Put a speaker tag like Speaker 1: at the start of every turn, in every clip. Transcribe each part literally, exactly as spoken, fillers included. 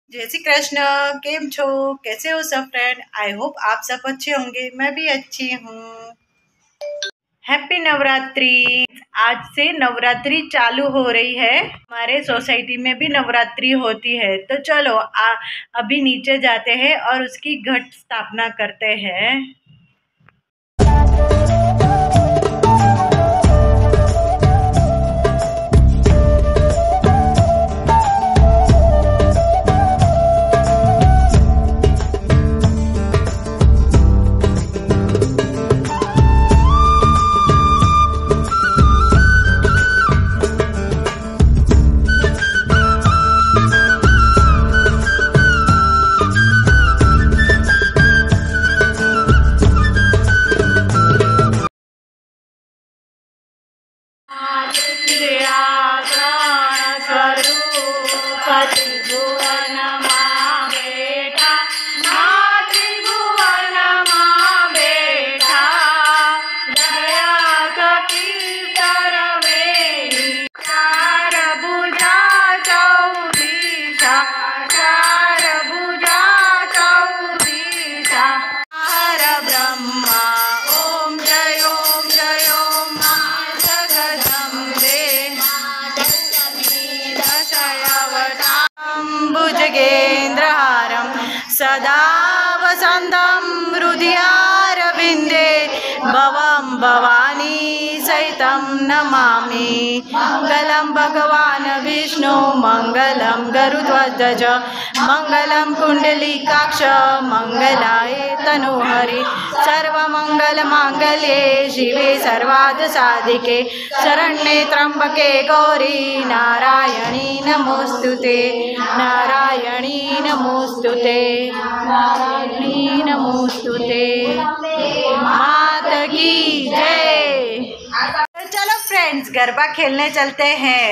Speaker 1: जय श्री कृष्ण। केम छो, कैसे हो सब फ्रेंड? आई होप आप सब अच्छे होंगे, मैं भी अच्छी हूँ। हैप्पी नवरात्रि। आज से नवरात्रि चालू हो रही है। हमारे सोसाइटी में भी नवरात्रि होती है, तो चलो आ, अभी नीचे जाते हैं और उसकी घट स्थापना करते हैं। भुजगेन्द्रहारं सदा वसन्तं हृदयारविन्दे भवं भवानी सहितं नमामि। मङ्गलं भगवान् विष्णु मङ्गलं गरुध्वज मङ्गलं कुण्डलिकाक्ष मङ्गलाय तनोहरि सर्वमङ्गलमाङ्गल्ये शिवे सर्वार्थसाधिके शरण्ये त्र्यम्बके गौरी नारायणी नमोस्तुते नारायणी नमोस्तुते नारायणी नमोस्तुते। मात की जय। चलो फ्रेंड्स, गरबा खेलने चलते हैं।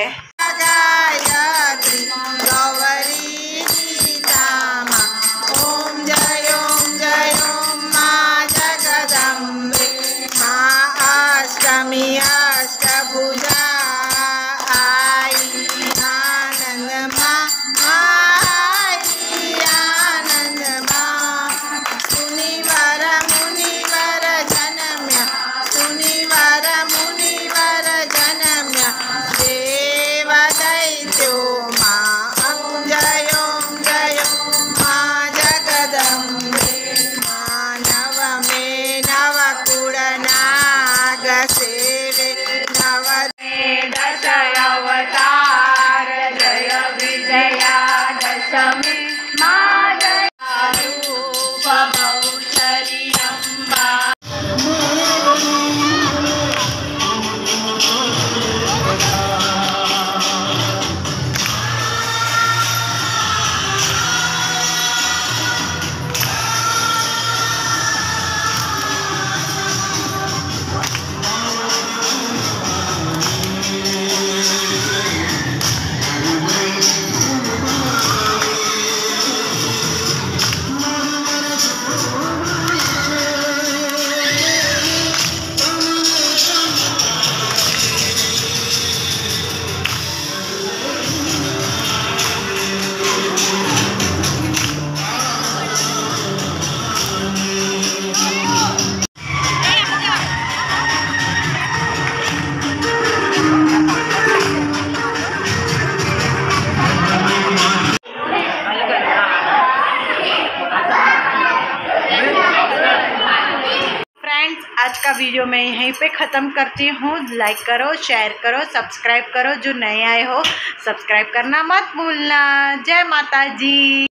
Speaker 1: आज का वीडियो मैं यहीं पे ख़त्म करती हूँ। लाइक करो, शेयर करो, सब्सक्राइब करो। जो नए आए हो सब्सक्राइब करना मत भूलना। जय माता जी।